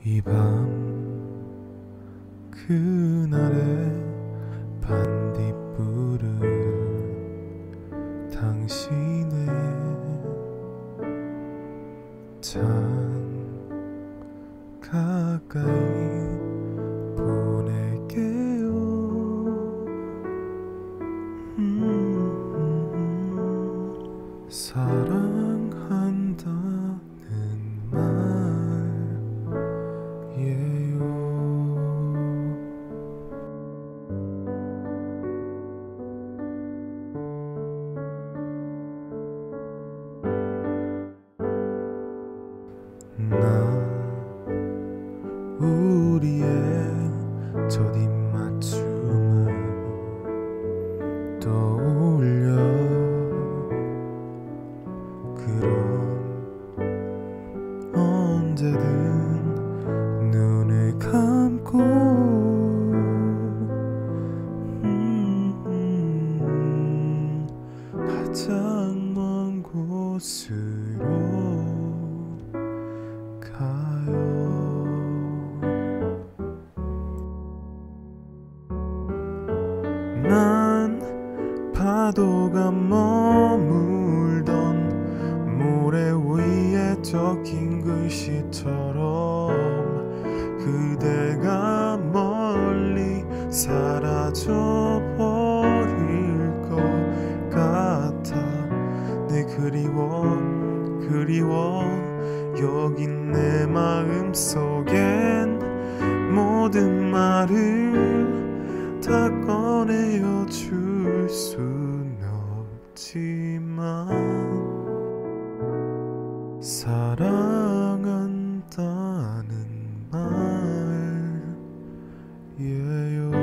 이 밤 그날의 반딧불은 당신의 참 가까이 보낼게요. 사랑한다는 말이에요. 나 우리의 첫 입맞춤을 떠올려. 그럼 언제든 눈을 감고 가장 먼 곳으로 가요. 난 파도가 머물던 모래 위에 적힌 글씨처럼 그대가 멀리 사라져 버릴 것 같아. 내 그리워 여긴 내 마음속엔 모든 말을 다 꺼내어 줄 순 없지만 사랑한다는 말이에요.